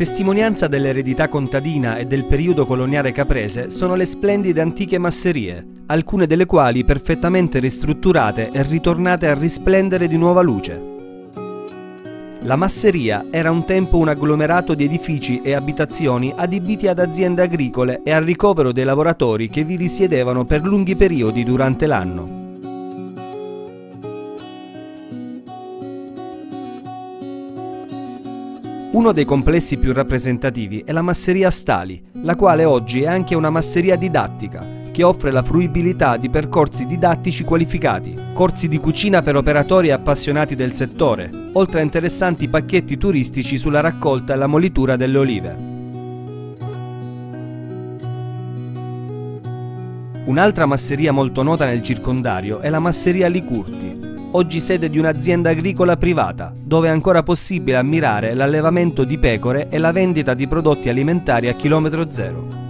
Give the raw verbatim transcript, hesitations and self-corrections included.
testimonianza dell'eredità contadina e del periodo coloniale caprese sono le splendide antiche masserie, alcune delle quali perfettamente ristrutturate e ritornate a risplendere di nuova luce. La masseria era un tempo un agglomerato di edifici e abitazioni adibiti ad aziende agricole e al ricovero dei lavoratori che vi risiedevano per lunghi periodi durante l'anno. Uno dei complessi più rappresentativi è la masseria Stali, la quale oggi è anche una masseria didattica, che offre la fruibilità di percorsi didattici qualificati, corsi di cucina per operatori appassionati del settore, oltre a interessanti pacchetti turistici sulla raccolta e la molitura delle olive. Un'altra masseria molto nota nel circondario è la masseria Licurti, oggi sede di un'azienda agricola privata, dove è ancora possibile ammirare l'allevamento di pecore e la vendita di prodotti alimentari a chilometro zero.